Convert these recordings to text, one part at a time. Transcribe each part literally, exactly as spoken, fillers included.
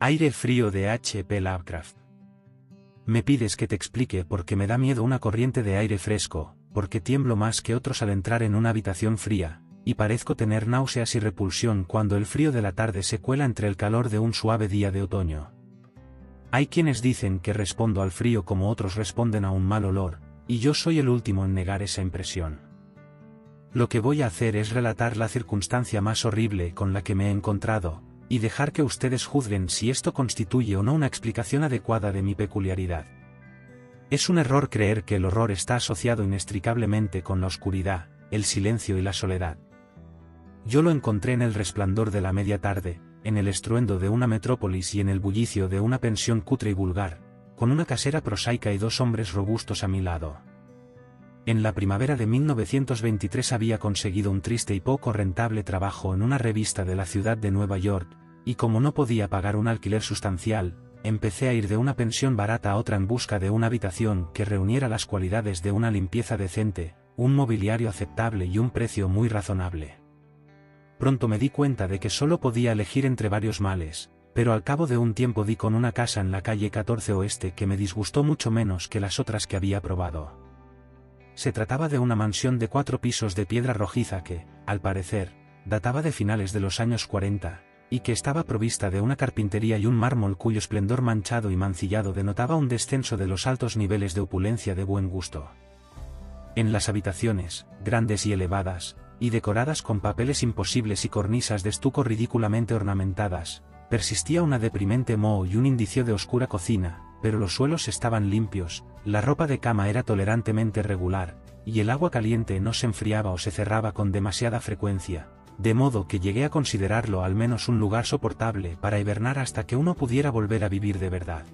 Aire frío de H P Lovecraft. Me pides que te explique porque me da miedo una corriente de aire fresco, porque tiemblo más que otros al entrar en una habitación fría, y parezco tener náuseas y repulsión cuando el frío de la tarde se cuela entre el calor de un suave día de otoño. Hay quienes dicen que respondo al frío como otros responden a un mal olor, y yo soy el último en negar esa impresión. Lo que voy a hacer es relatar la circunstancia más horrible con la que me he encontrado, y dejar que ustedes juzguen si esto constituye o no una explicación adecuada de mi peculiaridad. Es un error creer que el horror está asociado inextricablemente con la oscuridad, el silencio y la soledad. Yo lo encontré en el resplandor de la media tarde, en el estruendo de una metrópolis y en el bullicio de una pensión cutre y vulgar, con una casera prosaica y dos hombres robustos a mi lado. En la primavera de mil novecientos veintitrés había conseguido un triste y poco rentable trabajo en una revista de la ciudad de Nueva York, y como no podía pagar un alquiler sustancial, empecé a ir de una pensión barata a otra en busca de una habitación que reuniera las cualidades de una limpieza decente, un mobiliario aceptable y un precio muy razonable. Pronto me di cuenta de que solo podía elegir entre varios males, pero al cabo de un tiempo di con una casa en la calle catorce Oeste que me disgustó mucho menos que las otras que había probado. Se trataba de una mansión de cuatro pisos de piedra rojiza que, al parecer, databa de finales de los años cuarenta, y que estaba provista de una carpintería y un mármol cuyo esplendor manchado y mancillado denotaba un descenso de los altos niveles de opulencia de buen gusto. En las habitaciones, grandes y elevadas, y decoradas con papeles imposibles y cornisas de estuco ridículamente ornamentadas, persistía una deprimente moho y un indicio de oscura cocina, pero los suelos estaban limpios, la ropa de cama era tolerantemente regular, y el agua caliente no se enfriaba o se cerraba con demasiada frecuencia, de modo que llegué a considerarlo al menos un lugar soportable para hibernar hasta que uno pudiera volver a vivir de verdad.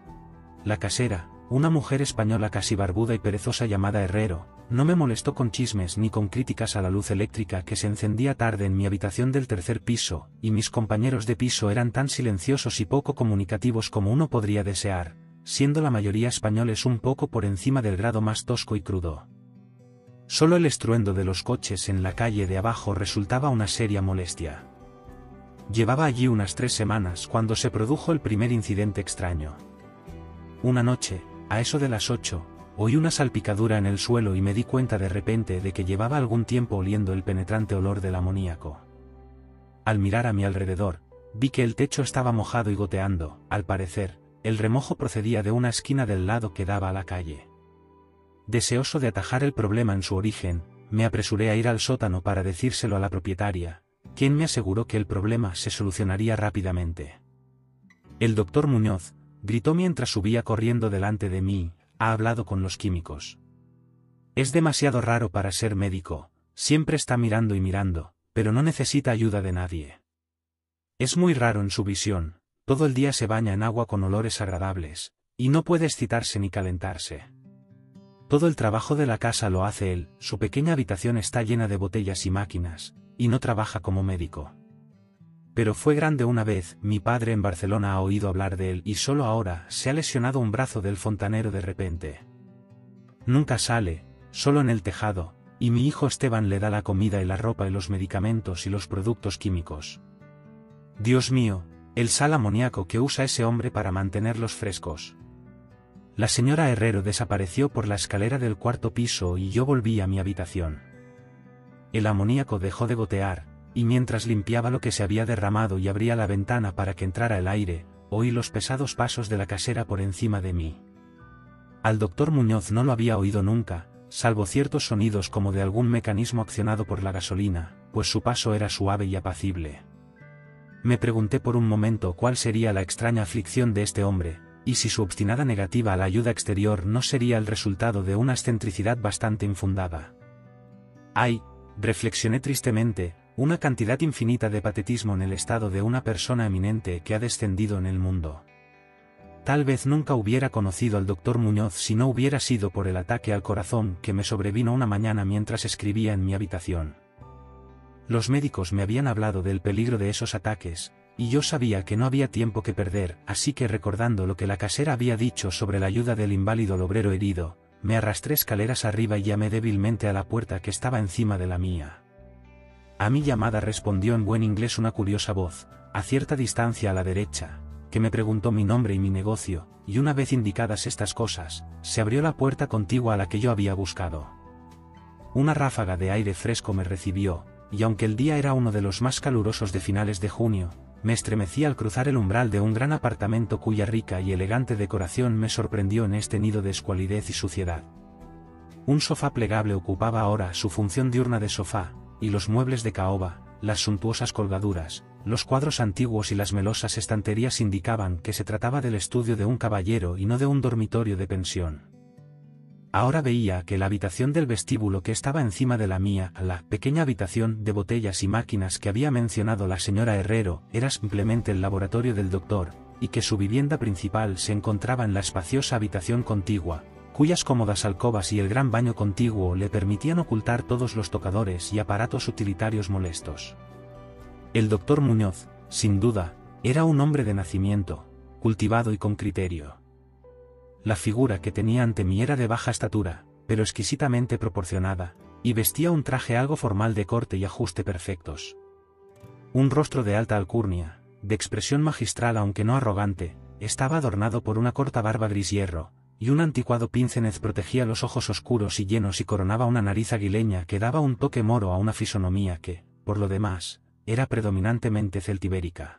La casera, una mujer española casi barbuda y perezosa llamada Herrero, no me molestó con chismes ni con críticas a la luz eléctrica que se encendía tarde en mi habitación del tercer piso, y mis compañeros de piso eran tan silenciosos y poco comunicativos como uno podría desear, siendo la mayoría españoles un poco por encima del grado más tosco y crudo. Solo el estruendo de los coches en la calle de abajo resultaba una seria molestia. Llevaba allí unas tres semanas cuando se produjo el primer incidente extraño. Una noche, a eso de las ocho, oí una salpicadura en el suelo y me di cuenta de repente de que llevaba algún tiempo oliendo el penetrante olor del amoníaco. Al mirar a mi alrededor, vi que el techo estaba mojado y goteando, al parecer, el remojo procedía de una esquina del lado que daba a la calle. Deseoso de atajar el problema en su origen, me apresuré a ir al sótano para decírselo a la propietaria, quien me aseguró que el problema se solucionaría rápidamente. El doctor Muñoz, gritó mientras subía corriendo delante de mí, ha hablado con los químicos. Es demasiado raro para ser médico, siempre está mirando y mirando, pero no necesita ayuda de nadie. Es muy raro en su visión, todo el día se baña en agua con olores agradables, y no puede excitarse ni calentarse. Todo el trabajo de la casa lo hace él, su pequeña habitación está llena de botellas y máquinas, y no trabaja como médico. Pero fue grande una vez, mi padre en Barcelona ha oído hablar de él y solo ahora se ha lesionado un brazo del fontanero de repente. Nunca sale, solo en el tejado, y mi hijo Esteban le da la comida y la ropa y los medicamentos y los productos químicos. Dios mío, el sal amoníaco que usa ese hombre para mantenerlos frescos. La señora Herrero desapareció por la escalera del cuarto piso y yo volví a mi habitación. El amoníaco dejó de gotear, y mientras limpiaba lo que se había derramado y abría la ventana para que entrara el aire, oí los pesados pasos de la casera por encima de mí. Al doctor Muñoz no lo había oído nunca, salvo ciertos sonidos como de algún mecanismo accionado por la gasolina, pues su paso era suave y apacible. Me pregunté por un momento cuál sería la extraña aflicción de este hombre, y si su obstinada negativa a la ayuda exterior no sería el resultado de una excentricidad bastante infundada. Hay, reflexioné tristemente, una cantidad infinita de patetismo en el estado de una persona eminente que ha descendido en el mundo. Tal vez nunca hubiera conocido al doctor Muñoz si no hubiera sido por el ataque al corazón que me sobrevino una mañana mientras escribía en mi habitación. Los médicos me habían hablado del peligro de esos ataques, y yo sabía que no había tiempo que perder, así que recordando lo que la casera había dicho sobre la ayuda del inválido obrero herido, me arrastré escaleras arriba y llamé débilmente a la puerta que estaba encima de la mía. A mi llamada respondió en buen inglés una curiosa voz, a cierta distancia a la derecha, que me preguntó mi nombre y mi negocio, y una vez indicadas estas cosas, se abrió la puerta contigua a la que yo había buscado. Una ráfaga de aire fresco me recibió, y aunque el día era uno de los más calurosos de finales de junio, me estremecí al cruzar el umbral de un gran apartamento cuya rica y elegante decoración me sorprendió en este nido de escualidez y suciedad. Un sofá plegable ocupaba ahora su función diurna de sofá, y los muebles de caoba, las suntuosas colgaduras, los cuadros antiguos y las melosas estanterías indicaban que se trataba del estudio de un caballero y no de un dormitorio de pensión. Ahora veía que la habitación del vestíbulo que estaba encima de la mía, la pequeña habitación de botellas y máquinas que había mencionado la señora Herrero, era simplemente el laboratorio del doctor, y que su vivienda principal se encontraba en la espaciosa habitación contigua, cuyas cómodas alcobas y el gran baño contiguo le permitían ocultar todos los tocadores y aparatos utilitarios molestos. El doctor Muñoz, sin duda, era un hombre de nacimiento, cultivado y con criterio. La figura que tenía ante mí era de baja estatura, pero exquisitamente proporcionada, y vestía un traje algo formal de corte y ajuste perfectos. Un rostro de alta alcurnia, de expresión magistral aunque no arrogante, estaba adornado por una corta barba gris hierro, y un anticuado píncenez protegía los ojos oscuros y llenos y coronaba una nariz aguileña que daba un toque moro a una fisonomía que, por lo demás, era predominantemente celtibérica.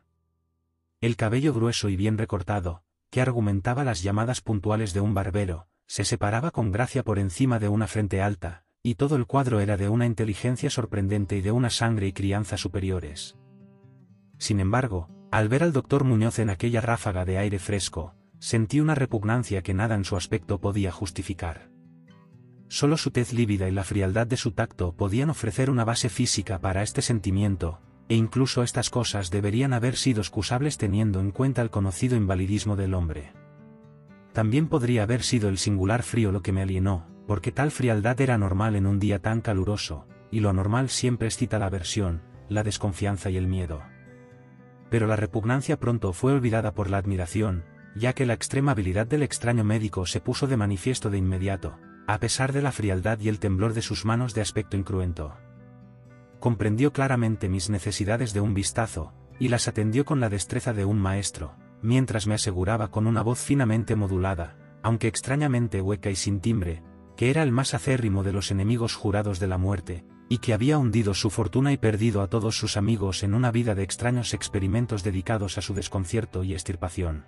El cabello grueso y bien recortado, que argumentaba las llamadas puntuales de un barbero, se separaba con gracia por encima de una frente alta, y todo el cuadro era de una inteligencia sorprendente y de una sangre y crianza superiores. Sin embargo, al ver al doctor Muñoz en aquella ráfaga de aire fresco, sentí una repugnancia que nada en su aspecto podía justificar. Solo su tez lívida y la frialdad de su tacto podían ofrecer una base física para este sentimiento, e incluso estas cosas deberían haber sido excusables teniendo en cuenta el conocido invalidismo del hombre. También podría haber sido el singular frío lo que me alienó, porque tal frialdad era normal en un día tan caluroso, y lo anormal siempre excita la aversión, la desconfianza y el miedo. Pero la repugnancia pronto fue olvidada por la admiración, ya que la extrema habilidad del extraño médico se puso de manifiesto de inmediato, a pesar de la frialdad y el temblor de sus manos de aspecto incruento. Comprendió claramente mis necesidades de un vistazo, y las atendió con la destreza de un maestro, mientras me aseguraba con una voz finamente modulada, aunque extrañamente hueca y sin timbre, que era el más acérrimo de los enemigos jurados de la muerte, y que había hundido su fortuna y perdido a todos sus amigos en una vida de extraños experimentos dedicados a su desconcierto y extirpación.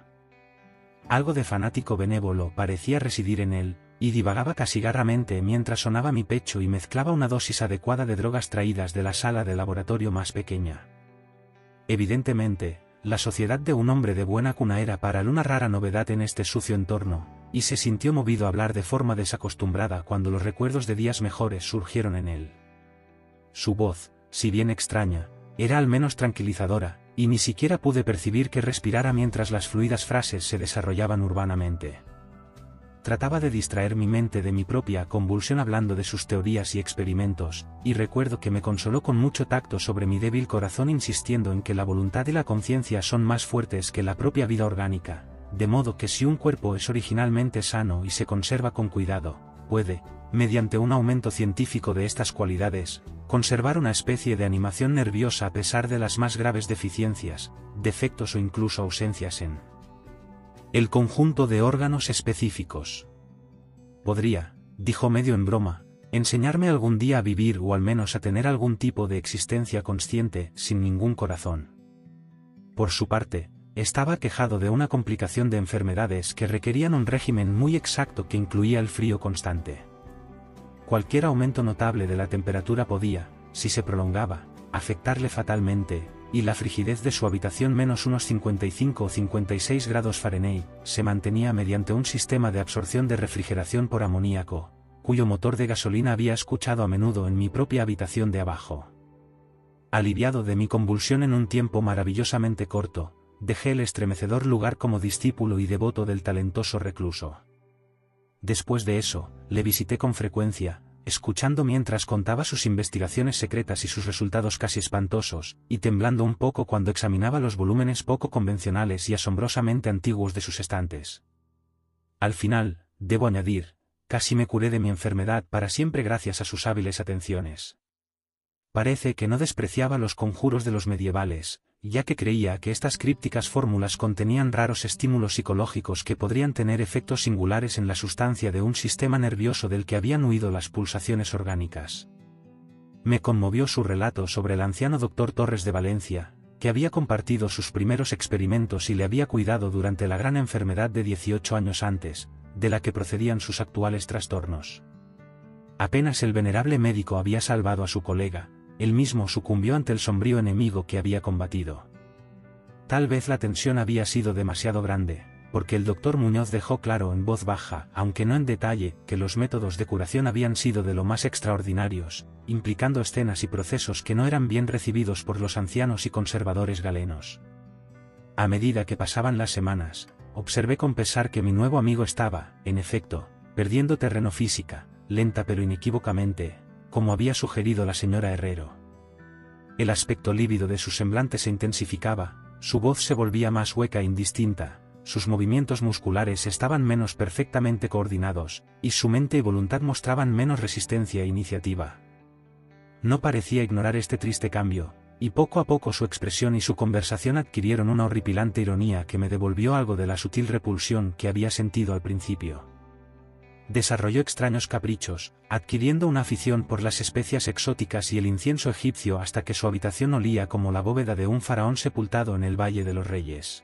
Algo de fanático benévolo parecía residir en él, y divagaba casi garramente mientras sonaba mi pecho y mezclaba una dosis adecuada de drogas traídas de la sala de laboratorio más pequeña. Evidentemente, la sociedad de un hombre de buena cuna era para él una rara novedad en este sucio entorno, y se sintió movido a hablar de forma desacostumbrada cuando los recuerdos de días mejores surgieron en él. Su voz, si bien extraña, era al menos tranquilizadora, y ni siquiera pude percibir que respirara mientras las fluidas frases se desarrollaban urbanamente. Trataba de distraer mi mente de mi propia convulsión hablando de sus teorías y experimentos, y recuerdo que me consoló con mucho tacto sobre mi débil corazón insistiendo en que la voluntad y la conciencia son más fuertes que la propia vida orgánica, de modo que si un cuerpo es originalmente sano y se conserva con cuidado, puede, mediante un aumento científico de estas cualidades, conservar una especie de animación nerviosa a pesar de las más graves deficiencias, defectos o incluso ausencias en el conjunto de órganos específicos. Podría, dijo medio en broma, enseñarme algún día a vivir o al menos a tener algún tipo de existencia consciente, sin ningún corazón. Por su parte, estaba aquejado de una complicación de enfermedades que requerían un régimen muy exacto que incluía el frío constante. Cualquier aumento notable de la temperatura podía, si se prolongaba, afectarle fatalmente, y la frigidez de su habitación menos unos cincuenta y cinco o cincuenta y seis grados Fahrenheit, se mantenía mediante un sistema de absorción de refrigeración por amoníaco, cuyo motor de gasolina había escuchado a menudo en mi propia habitación de abajo. Aliviado de mi convulsión en un tiempo maravillosamente corto, dejé el estremecedor lugar como discípulo y devoto del talentoso recluso. Después de eso, le visité con frecuencia, escuchando mientras contaba sus investigaciones secretas y sus resultados casi espantosos, y temblando un poco cuando examinaba los volúmenes poco convencionales y asombrosamente antiguos de sus estantes. Al final, debo añadir, casi me curé de mi enfermedad para siempre gracias a sus hábiles atenciones. Parece que no despreciaba los conjuros de los medievales, ya que creía que estas crípticas fórmulas contenían raros estímulos psicológicos que podrían tener efectos singulares en la sustancia de un sistema nervioso del que habían huido las pulsaciones orgánicas. Me conmovió su relato sobre el anciano doctor Torres de Valencia, que había compartido sus primeros experimentos y le había cuidado durante la gran enfermedad de dieciocho años antes, de la que procedían sus actuales trastornos. Apenas el venerable médico había salvado a su colega, él mismo sucumbió ante el sombrío enemigo que había combatido. Tal vez la tensión había sido demasiado grande, porque el doctor Muñoz dejó claro en voz baja, aunque no en detalle, que los métodos de curación habían sido de lo más extraordinarios, implicando escenas y procesos que no eran bien recibidos por los ancianos y conservadores galenos. A medida que pasaban las semanas, observé con pesar que mi nuevo amigo estaba, en efecto, perdiendo terreno física, lenta pero inequívocamente, como había sugerido la señora Herrero. El aspecto lívido de su semblante se intensificaba, su voz se volvía más hueca e indistinta, sus movimientos musculares estaban menos perfectamente coordinados, y su mente y voluntad mostraban menos resistencia e iniciativa. No parecía ignorar este triste cambio, y poco a poco su expresión y su conversación adquirieron una horripilante ironía que me devolvió algo de la sutil repulsión que había sentido al principio. Desarrolló extraños caprichos, adquiriendo una afición por las especias exóticas y el incienso egipcio hasta que su habitación olía como la bóveda de un faraón sepultado en el Valle de los Reyes.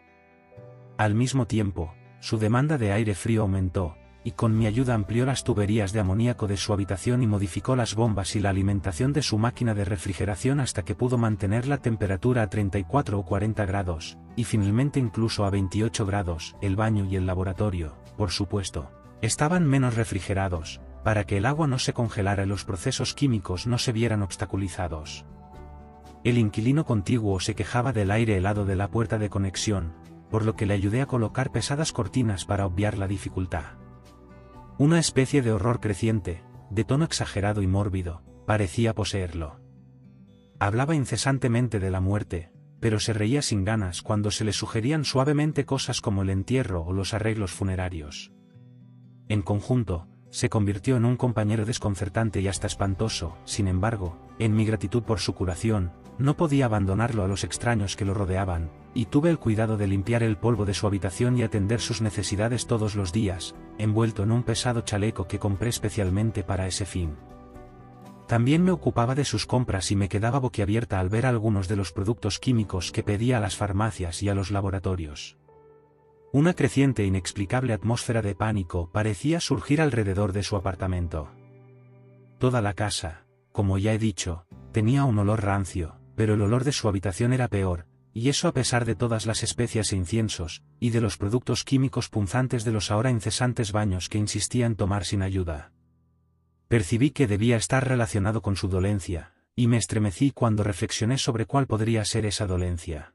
Al mismo tiempo, su demanda de aire frío aumentó, y con mi ayuda amplió las tuberías de amoníaco de su habitación y modificó las bombas y la alimentación de su máquina de refrigeración hasta que pudo mantener la temperatura a treinta y cuatro o cuarenta grados, y finalmente incluso a veintiocho grados. El baño y el laboratorio, por supuesto, estaban menos refrigerados, para que el agua no se congelara y los procesos químicos no se vieran obstaculizados. El inquilino contiguo se quejaba del aire helado de la puerta de conexión, por lo que le ayudé a colocar pesadas cortinas para obviar la dificultad. Una especie de horror creciente, de tono exagerado y mórbido, parecía poseerlo. Hablaba incesantemente de la muerte, pero se reía sin ganas cuando se le sugerían suavemente cosas como el entierro o los arreglos funerarios. En conjunto, se convirtió en un compañero desconcertante y hasta espantoso. Sin embargo, en mi gratitud por su curación, no podía abandonarlo a los extraños que lo rodeaban, y tuve el cuidado de limpiar el polvo de su habitación y atender sus necesidades todos los días, envuelto en un pesado chaleco que compré especialmente para ese fin. También me ocupaba de sus compras y me quedaba boquiabierta al ver algunos de los productos químicos que pedía a las farmacias y a los laboratorios. Una creciente e inexplicable atmósfera de pánico parecía surgir alrededor de su apartamento. Toda la casa, como ya he dicho, tenía un olor rancio, pero el olor de su habitación era peor, y eso a pesar de todas las especias e inciensos, y de los productos químicos punzantes de los ahora incesantes baños que insistía en tomar sin ayuda. Percibí que debía estar relacionado con su dolencia, y me estremecí cuando reflexioné sobre cuál podría ser esa dolencia.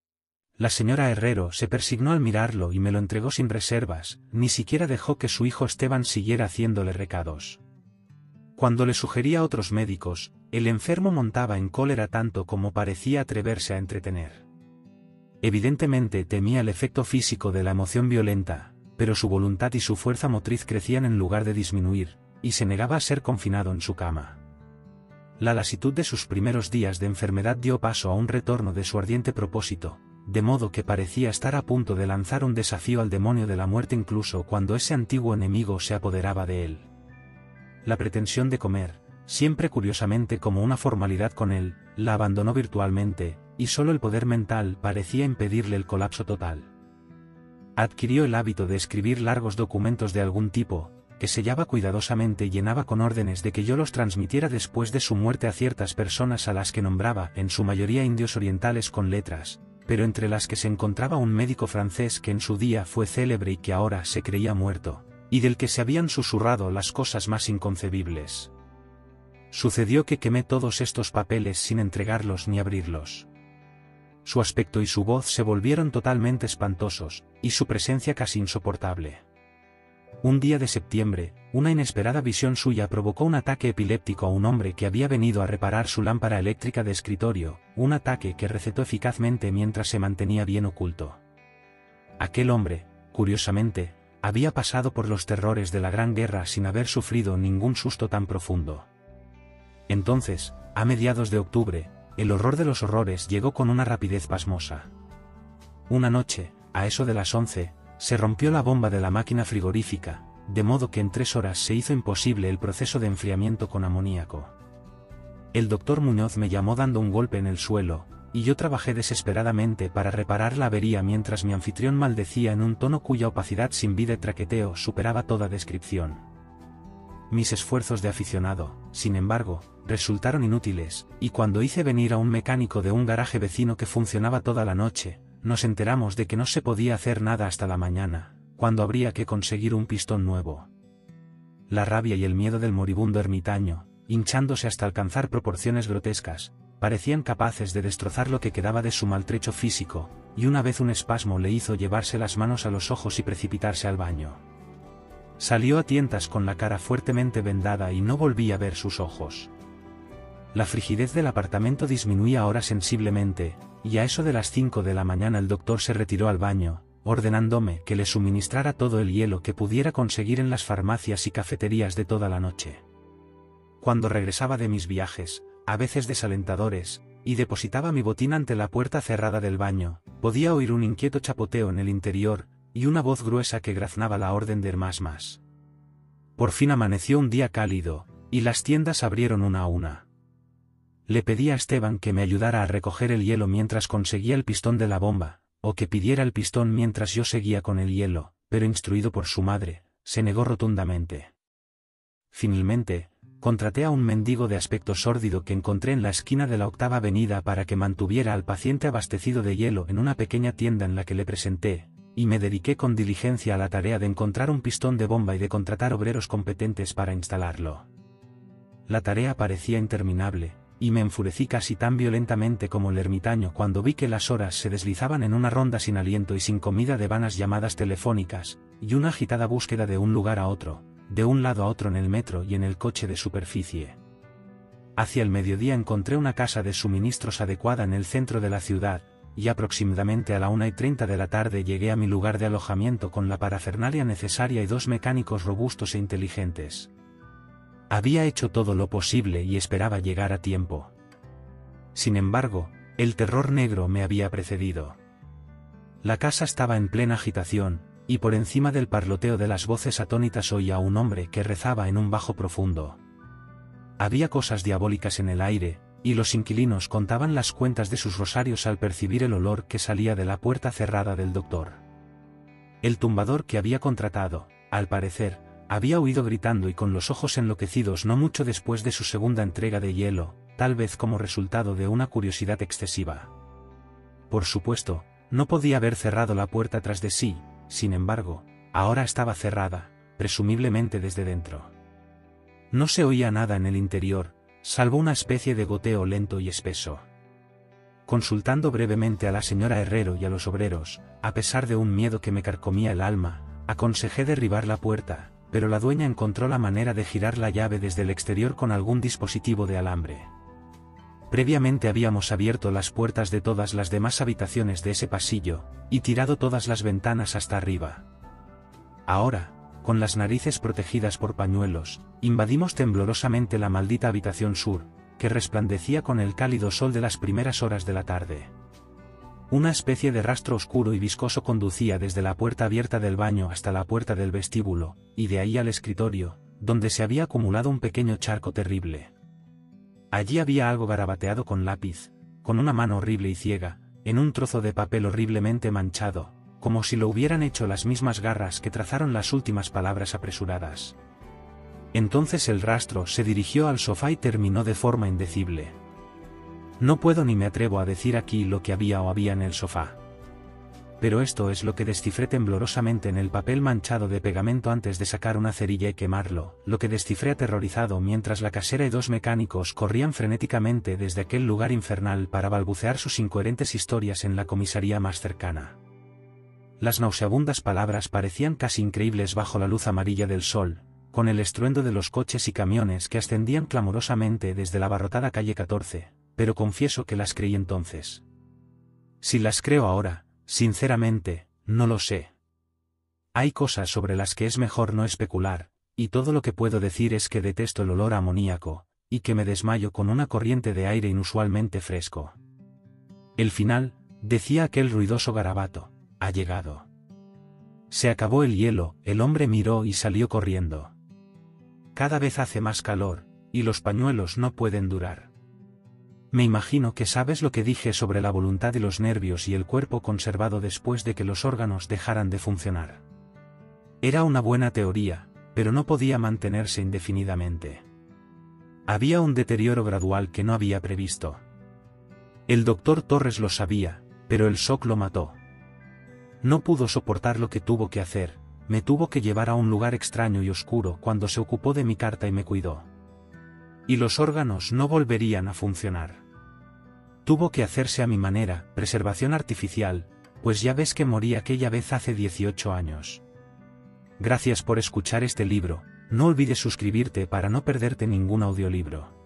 La señora Herrero se persignó al mirarlo y me lo entregó sin reservas, ni siquiera dejó que su hijo Esteban siguiera haciéndole recados. Cuando le sugería a otros médicos, el enfermo montaba en cólera tanto como parecía atreverse a entretener. Evidentemente temía el efecto físico de la emoción violenta, pero su voluntad y su fuerza motriz crecían en lugar de disminuir, y se negaba a ser confinado en su cama. La lasitud de sus primeros días de enfermedad dio paso a un retorno de su ardiente propósito, de modo que parecía estar a punto de lanzar un desafío al demonio de la muerte incluso cuando ese antiguo enemigo se apoderaba de él. La pretensión de comer, siempre curiosamente como una formalidad con él, la abandonó virtualmente, y solo el poder mental parecía impedirle el colapso total. Adquirió el hábito de escribir largos documentos de algún tipo, que sellaba cuidadosamente y llenaba con órdenes de que yo los transmitiera después de su muerte a ciertas personas a las que nombraba, en su mayoría indios orientales con letras, pero entre las que se encontraba un médico francés que en su día fue célebre y que ahora se creía muerto, y del que se habían susurrado las cosas más inconcebibles. Sucedió que quemé todos estos papeles sin entregarlos ni abrirlos. Su aspecto y su voz se volvieron totalmente espantosos, y su presencia casi insoportable. Un día de septiembre, una inesperada visión suya provocó un ataque epiléptico a un hombre que había venido a reparar su lámpara eléctrica de escritorio, un ataque que recetó eficazmente mientras se mantenía bien oculto. Aquel hombre, curiosamente, había pasado por los terrores de la Gran Guerra sin haber sufrido ningún susto tan profundo. Entonces, a mediados de octubre, el horror de los horrores llegó con una rapidez pasmosa. Una noche, a eso de las once, se rompió la bomba de la máquina frigorífica, de modo que en tres horas se hizo imposible el proceso de enfriamiento con amoníaco. El doctor Muñoz me llamó dando un golpe en el suelo, y yo trabajé desesperadamente para reparar la avería mientras mi anfitrión maldecía en un tono cuya opacidad sin vida y traqueteo superaba toda descripción. Mis esfuerzos de aficionado, sin embargo, resultaron inútiles, y cuando hice venir a un mecánico de un garaje vecino que funcionaba toda la noche, nos enteramos de que no se podía hacer nada hasta la mañana, cuando habría que conseguir un pistón nuevo. La rabia y el miedo del moribundo ermitaño, hinchándose hasta alcanzar proporciones grotescas, parecían capaces de destrozar lo que quedaba de su maltrecho físico, y una vez un espasmo le hizo llevarse las manos a los ojos y precipitarse al baño. Salió a tientas con la cara fuertemente vendada y no volví a ver sus ojos. La frigidez del apartamento disminuía ahora sensiblemente, y a eso de las cinco de la mañana el doctor se retiró al baño, ordenándome que le suministrara todo el hielo que pudiera conseguir en las farmacias y cafeterías de toda la noche. Cuando regresaba de mis viajes, a veces desalentadores, y depositaba mi botín ante la puerta cerrada del baño, podía oír un inquieto chapoteo en el interior, y una voz gruesa que graznaba la orden de más más. Por fin amaneció un día cálido, y las tiendas abrieron una a una. Le pedí a Esteban que me ayudara a recoger el hielo mientras conseguía el pistón de la bomba, o que pidiera el pistón mientras yo seguía con el hielo, pero instruido por su madre, se negó rotundamente. Finalmente, contraté a un mendigo de aspecto sórdido que encontré en la esquina de la octava avenida para que mantuviera al paciente abastecido de hielo en una pequeña tienda en la que le presenté, y me dediqué con diligencia a la tarea de encontrar un pistón de bomba y de contratar obreros competentes para instalarlo. La tarea parecía interminable, y me enfurecí casi tan violentamente como el ermitaño cuando vi que las horas se deslizaban en una ronda sin aliento y sin comida de vanas llamadas telefónicas, y una agitada búsqueda de un lugar a otro, de un lado a otro en el metro y en el coche de superficie. Hacia el mediodía encontré una casa de suministros adecuada en el centro de la ciudad, y aproximadamente a la una y treinta de la tarde llegué a mi lugar de alojamiento con la parafernalia necesaria y dos mecánicos robustos e inteligentes. Había hecho todo lo posible y esperaba llegar a tiempo. Sin embargo, el terror negro me había precedido. La casa estaba en plena agitación, y por encima del parloteo de las voces atónitas oía a un hombre que rezaba en un bajo profundo. Había cosas diabólicas en el aire, y los inquilinos contaban las cuentas de sus rosarios al percibir el olor que salía de la puerta cerrada del doctor. El tumbador que había contratado, al parecer, había huido gritando y con los ojos enloquecidos no mucho después de su segunda entrega de hielo, tal vez como resultado de una curiosidad excesiva. Por supuesto, no podía haber cerrado la puerta tras de sí, sin embargo, ahora estaba cerrada, presumiblemente desde dentro. No se oía nada en el interior, salvo una especie de goteo lento y espeso. Consultando brevemente a la señora Herrero y a los obreros, a pesar de un miedo que me carcomía el alma, aconsejé derribar la puerta, pero la dueña encontró la manera de girar la llave desde el exterior con algún dispositivo de alambre. Previamente habíamos abierto las puertas de todas las demás habitaciones de ese pasillo, y tirado todas las ventanas hasta arriba. Ahora, con las narices protegidas por pañuelos, invadimos temblorosamente la maldita habitación sur, que resplandecía con el cálido sol de las primeras horas de la tarde. Una especie de rastro oscuro y viscoso conducía desde la puerta abierta del baño hasta la puerta del vestíbulo, y de ahí al escritorio, donde se había acumulado un pequeño charco terrible. Allí había algo garabateado con lápiz, con una mano horrible y ciega, en un trozo de papel horriblemente manchado, como si lo hubieran hecho las mismas garras que trazaron las últimas palabras apresuradas. Entonces el rastro se dirigió al sofá y terminó de forma indecible. No puedo ni me atrevo a decir aquí lo que había o había en el sofá. Pero esto es lo que descifré temblorosamente en el papel manchado de pegamento antes de sacar una cerilla y quemarlo, lo que descifré aterrorizado mientras la casera y dos mecánicos corrían frenéticamente desde aquel lugar infernal para balbucear sus incoherentes historias en la comisaría más cercana. Las nauseabundas palabras parecían casi increíbles bajo la luz amarilla del sol, con el estruendo de los coches y camiones que ascendían clamorosamente desde la abarrotada calle catorce, pero confieso que las creí entonces. Si las creo ahora, sinceramente, no lo sé. Hay cosas sobre las que es mejor no especular, y todo lo que puedo decir es que detesto el olor a amoníaco, y que me desmayo con una corriente de aire inusualmente fresco. El final, decía aquel ruidoso garabato, ha llegado. Se acabó el hielo, el hombre miró y salió corriendo. Cada vez hace más calor, y los pañuelos no pueden durar. Me imagino que sabes lo que dije sobre la voluntad de los nervios y el cuerpo conservado después de que los órganos dejaran de funcionar. Era una buena teoría, pero no podía mantenerse indefinidamente. Había un deterioro gradual que no había previsto. El doctor Torres lo sabía, pero el shock lo mató. No pudo soportar lo que tuvo que hacer, me tuvo que llevar a un lugar extraño y oscuro cuando se ocupó de mi carta y me cuidó. Y los órganos no volverían a funcionar. Tuvo que hacerse a mi manera, preservación artificial, pues ya ves que morí aquella vez hace dieciocho años. Gracias por escuchar este libro, no olvides suscribirte para no perderte ningún audiolibro.